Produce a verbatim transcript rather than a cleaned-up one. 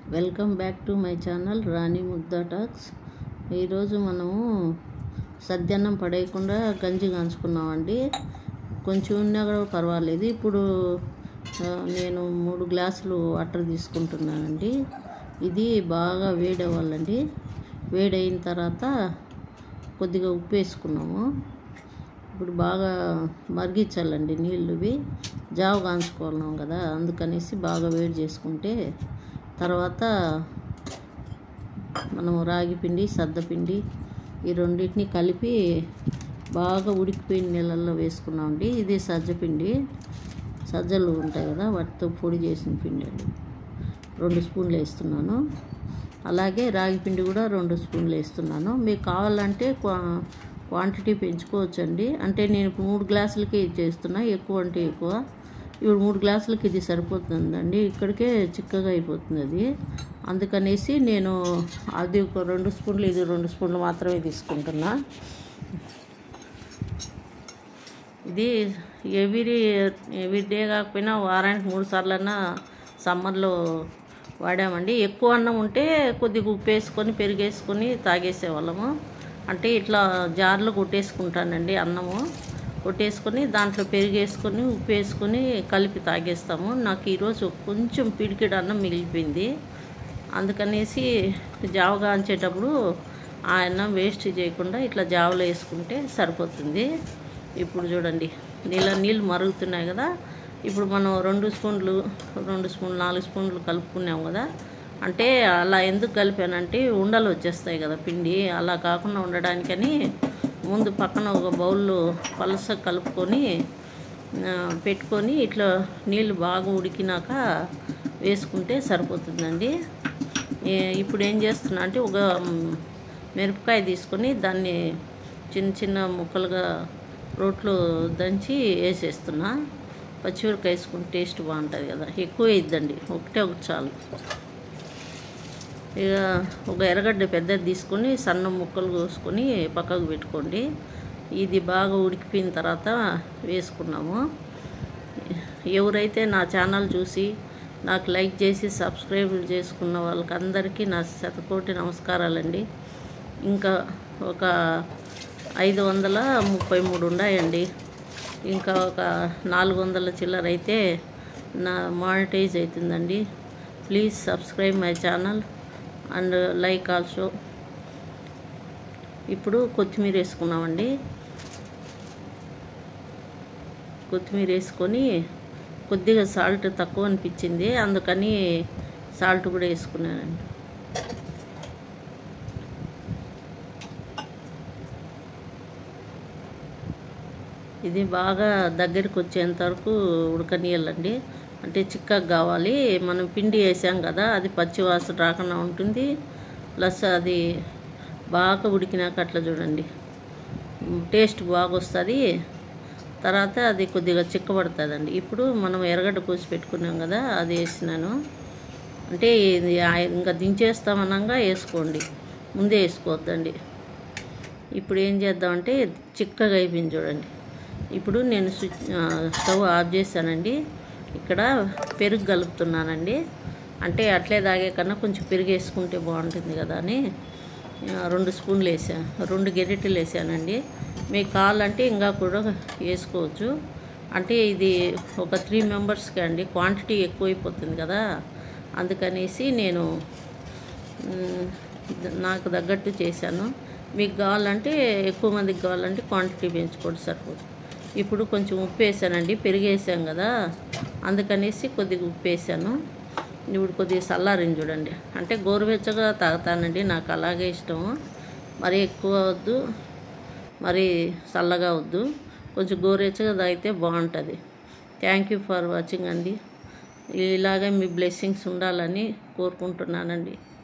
Welcome back to my channel Rani Mugdha talks. ఈరోజు మనము సద్దన్నం పడేయకుండా గంజి కాంచుకున్నామండి. కొంచెం ఉన్నా కూడా పర్వాలేదు. ఇప్పుడు నేను మూడు గ్లాసులు వాటర్ తీసుకుంటున్నానండి. ఇది బాగా వేడవ్వాలండి. వేడైన తర్వాత కొద్దిగా ఉప్పు వేసుకున్నాము. ఇప్పుడు బాగా మరిగించాలండి నీళ్ళువి. జావ కాంచుకున్నాం కదా, అందుకనేసి బాగా వేడి చేసుకుంటే తర్వాత మనము రాగి పిండి సద్దపిండి ఈ రెండింటిని కలిపి బాగా ఉడికిపోయిన నీళ్ళల్లో వేసుకున్నామండి. ఇది సజ్జపిండి, సజ్జలు ఉంటాయి కదా, వాటితో పొడి చేసిన పిండి అండి. రెండు స్పూన్లు వేస్తున్నాను. అలాగే రాగి పిండి కూడా రెండు స్పూన్లు వేస్తున్నాను. మీకు కావాలంటే క్వాంటిటీ పెంచుకోవచ్చండి. అంటే నేను మూడు గ్లాసులకి చేస్తున్నా, ఎక్కువ అంటే ఎక్కువ. ఇప్పుడు మూడు గ్లాసులకి ఇది సరిపోతుందండి. ఇక్కడికే చిక్కగా అయిపోతుంది అది. అందుకనేసి నేను అది ఒక రెండు స్పూన్లు ఇది రెండు స్పూన్లు మాత్రమే తీసుకుంటున్నా. ఇది ఎవ్రీ ఎవ్రీ డే కాకపోయినా వారానికి మూడు సార్లన్నా సమ్మర్లో వాడామండి. ఎక్కువ అన్నం ఉంటే కొద్దిగా ఉప్పు వేసుకొని పెరిగేసుకొని తాగేసేవాళ్ళము. అంటే ఇట్లా జార్లు కొట్టేసుకుంటానండి అన్నము. కొట్టేసుకొని దాంట్లో పెరిగేసుకొని ఉప్పు వేసుకొని కలిపి తాగేస్తాము. నాకు ఈరోజు కొంచెం పిడికిడి అన్నం మిగిలిపోయింది. అందుకనేసి జావ కాంచేటప్పుడు ఆ అన్నం వేస్ట్ చేయకుండా ఇట్లా జావలో వేసుకుంటే సరిపోతుంది. ఇప్పుడు చూడండి, నీళ్ళ నీళ్ళు మరుగుతున్నాయి కదా. ఇప్పుడు మనం రెండు స్పూన్లు రెండు స్పూన్లు నాలుగు స్పూన్లు కలుపుకున్నాం కదా. అంటే అలా ఎందుకు కలిపానంటే ఉండలు వచ్చేస్తాయి కదా పిండి, అలా కాకుండా ఉండడానికని ముందు పక్కన ఒక బౌల్లో పలస కలుపుకొని పెట్టుకొని ఇట్లా నీళ్ళు బాగా ఉడికినాక వేసుకుంటే సరిపోతుందండి. ఇప్పుడు ఏం చేస్తున్నా అంటే ఒక మిరపకాయ తీసుకొని దాన్ని చిన్న చిన్న ముక్కలుగా రోట్లో దంచి వేసేస్తున్నా. పచ్చిమిరపకాయ వేసుకుంటే టేస్ట్ బాగుంటుంది కదా. ఎక్కువ వేయద్దండి, ఒకటే ఒకటి చాలు. ఇక ఒక ఎర్రగడ్డ పెద్దది తీసుకొని సన్న ముక్కలు కోసుకొని పక్కకు పెట్టుకోండి. ఇది బాగా ఉడికిపోయిన తర్వాత వేసుకున్నాము. ఎవరైతే నా ఛానల్ చూసి నాకు లైక్ చేసి సబ్స్క్రైబ్ చేసుకున్న వాళ్ళకి అందరికీ నా శతకోటి నమస్కారాలండి. ఇంకా ఒక ఐదు వందల ముప్పై మూడు ఉన్నాయండి. ఇంకా ఒక నాలుగు వందల చిల్లర అయితే నా మానిటైజ్ అవుతుందండి. Please subscribe my channel and like also. ఇప్పుడు కొత్తిమీర వేసుకున్నామండి. కొత్తిమీర వేసుకొని కొద్దిగా సాల్ట్ తక్కువ అనిపించింది, అందుకని సాల్ట్ కూడా వేసుకున్నానండి. ఇది బాగా దగ్గరికి వచ్చేంత వరకు ఉడకనీయాలండి. అంటే చిక్కగా కావాలి. మనం పిండి వేసాం కదా, అది పచ్చి వాసన రాకుండా ఉంటుంది. ప్లస్ అది బాగా ఉడికినాక అట్లా చూడండి టేస్ట్ బాగా వస్తుంది. తర్వాత అది కొద్దిగా చిక్కబడుతుందండి. ఇప్పుడు మనం ఎర్రగడ్డ కోసి పెట్టుకున్నాం కదా, అది వేసినాను. అంటే ఇది ఇంకా దించేస్తామనగా వేసుకోండి, ముందే వేసుకోవద్దండి. ఇప్పుడు ఏం చేద్దామంటే చిక్కగా అయిపోయింది చూడండి. ఇప్పుడు నేను స్విచ్ స్టవ్ ఆఫ్ చేశానండి. ఇక్కడ పెరుగు కలుపుతున్నానండి. అంటే అట్లే తాగే కన్నా కొంచెం పెరుగు వేసుకుంటే బాగుంటుంది కదా అని రెండు స్పూన్లు వేసాను, రెండు గెరిటెలు వేసానండి. మీకు కావాలంటే ఇంకా కూడా వేసుకోవచ్చు. అంటే ఇది ఒక త్రీ మెంబర్స్కి అండి, క్వాంటిటీ ఎక్కువైపోతుంది కదా, అందుకనేసి నేను నాకు తగ్గట్టు చేశాను. మీకు కావాలంటే ఎక్కువ మందికి కావాలంటే క్వాంటిటీ పెంచుకోండి, సరిపోతుంది. ఇప్పుడు కొంచెం ఉప్పు వేసానండి, పెరుగు వేసాం కదా, అందుకనేసి కొద్దిగా ఉప్పు వేసాను. ఇప్పుడు కొద్దిగా చల్లారింది చూడండి. అంటే గోరువెచ్చగా తాగుతానండి, నాకు అలాగే ఇష్టము. మరీ ఎక్కువ వద్దు, మరీ చల్లగా వద్దు, కొంచెం గోరువెచ్చగా తాగితే బాగుంటుంది. థ్యాంక్ యూ ఫర్ వాచింగ్ అండి. ఇలాగే మీ బ్లెస్సింగ్స్ ఉండాలని కోరుకుంటున్నానండి.